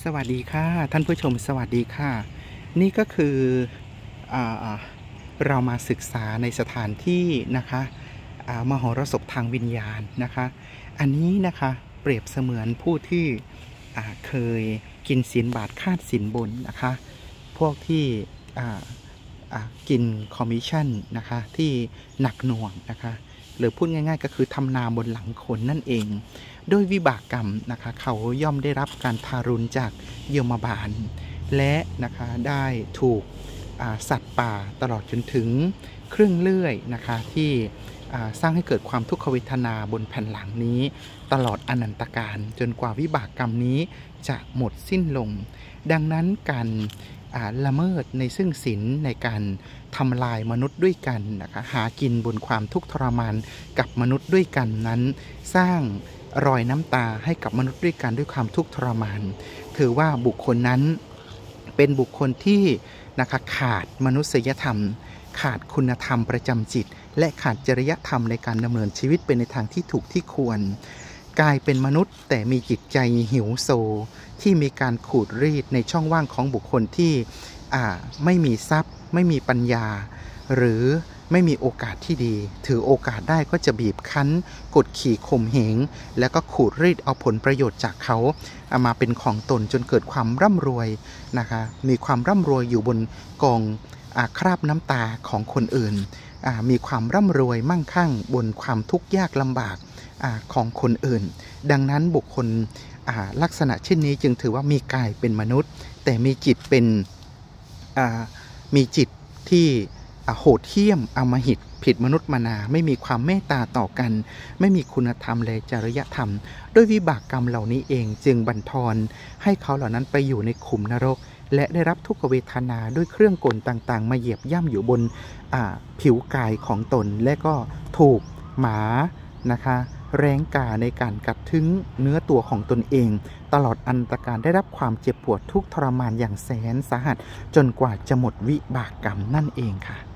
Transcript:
สวัสดีค่ะท่านผู้ชมสวัสดีค่ะนี่ก็คืออาเรามาศึกษาในสถานที่นะคะมโหรสพทางวิญญาณนะคะอันนี้นะคะเปรียบเสมือนผู้ที่เคยกินศีลบาตรคาดศีลบนนะคะพวกที่กินคอมมิชชั่นนะคะที่หนักหน่วงนะคะหรือพูดง่ายๆก็คือทำนาบนหลังคนนั่นเองด้วยวิบากกรรมนะคะเขาย่อมได้รับการทารุณจากยมบาลและนะคะได้ถูกสัตว์ป่าตลอดจนถึงเครื่องเลื่อยนะคะที่สร้างให้เกิดความทุกขเวทนาบนแผ่นหลังนี้ตลอดอนันตการจนกว่าวิบากกรรมนี้จะหมดสิ้นลงดังนั้นการละเมิดในซึ่งศีลในการทำลายมนุษย์ด้วยกันนะคะหากินบนความทุกข์ทรมานกับมนุษย์ด้วยกันนั้นสร้างรอยน้ำตาให้กับมนุษย์ด้วยกันด้วยความทุกข์ทรมานถือว่าบุคคลนั้นเป็นบุคคลที่นะคะขาดมนุษยธรรมขาดคุณธรรมประจำจิตและขาดจริยธรรมในการดำเนินชีวิตเป็นในทางที่ถูกที่ควรกลายเป็นมนุษย์แต่มีจิตใจหิวโซที่มีการขูดรีดในช่องว่างของบุคคลที่ไม่มีทรัพย์ไม่มีปัญญาหรือไม่มีโอกาสที่ดีถือโอกาสได้ก็จะบีบคั้นกดขี่ข่มเหงแล้วก็ขูดรีดเอาผลประโยชน์จากเขาเอามาเป็นของตนจนเกิดความร่ำรวยนะคะมีความร่ำรวยอยู่บนกองคราบน้ำตาของคนอื่นมีความร่ำรวยมั่งคั่งบนความทุกข์ยากลำบากของคนอื่นดังนั้นบุคคลลักษณะเช่นนี้จึงถือว่ามีกายเป็นมนุษย์แต่มีจิตเป็นมีจิตที่โหดเหี้ยมอำมหิตผิดมนุษย์มนาไม่มีความเมตตาต่อกันไม่มีคุณธรรมและจริยธรรมด้วยวิบากกรรมเหล่านี้เองจึงบั่นทอนให้เขาเหล่านั้นไปอยู่ในขุมนรกและได้รับทุกขเวทนาด้วยเครื่องกลต่างๆมาเหยียบย่ำอยู่บนผิวกายของตนและก็ถูกหมานะคะแรงกาในการกัดทึ้งเนื้อตัวของตนเองตลอดอันตรการได้รับความเจ็บปวดทุกข์ทรมานอย่างแสนสาหัสจนกว่าจะหมดวิบากกรรมนั่นเองค่ะ